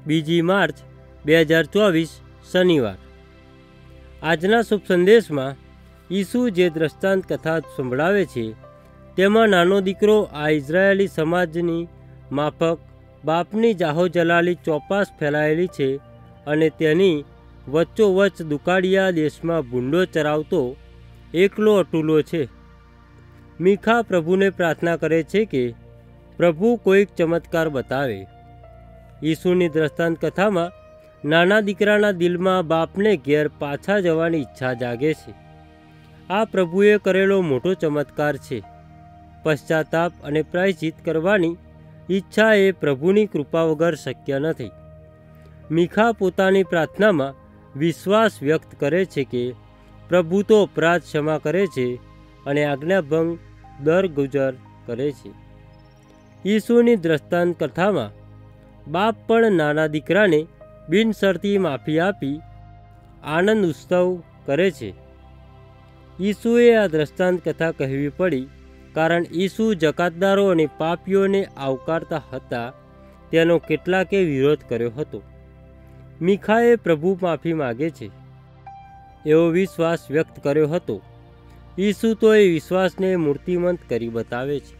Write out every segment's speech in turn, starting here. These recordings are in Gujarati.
2 માર્ચ 2024 શનિવાર। આજના શુભ સંદેશમાં ઈસુ જે દ્રષ્ટાંત કથા સંભળાવે છે તેમાં નાનો દીકરો આ ઇઝરાયેલી સમાજની માફક બાપની જાહોજલાલી ચોપાસ ફેલાયેલી છે અને તેની વચ્ચોવચ્ચ દુકાળિયા દેશમાં ભૂંડો ચરાવતો એકલો અટુલો છે। મીખા પ્રભુને પ્રાર્થના કરે છે કે પ્રભુ કોઈક ચમત્કાર બતાવે। ઈસુની દ્રષ્ટાંત કથામાં નાના દીકરાના દિલમાં બાપને ઘેર પાછા જવાની ઈચ્છા જાગે છે। આ પ્રભુએ કરેલો મોટો ચમત્કાર છે। પશ્ચાતાપ અને પ્રાયશ્ચિત કરવાની ઈચ્છા એ પ્રભુની કૃપા વગર શક્ય નથી। મીખા પોતાની પ્રાર્થનામાં વિશ્વાસ વ્યક્ત કરે છે કે પ્રભુ તો અપરાધ ક્ષમા કરે છે અને આજ્ઞાભંગ દરગુજર કરે છે। ઈસુની દ્રષ્ટાંત કથામાં બાપ પણ નાના દીકરાને બિનશરતી માફી આપી આનંદ ઉત્સવ કરે છે। ઈસુએ આ દ્રષ્ટાંત કથા કહેવી પડી કારણ ઈસુ જકાતદારો અને પાપીઓને આવકારતા હતા તેનો કેટલાકે વિરોધ કર્યો હતો। મીખાએ પ્રભુ માફી માગે છે એવો વિશ્વાસ વ્યક્ત કર્યો હતો। ઈસુ તો એ વિશ્વાસને મૂર્તિમંત કરી બતાવે છે।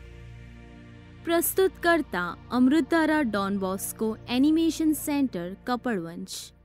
પ્રસ્તુત કરતા Amritdhara Don Bosco animation centre Kapadvanj.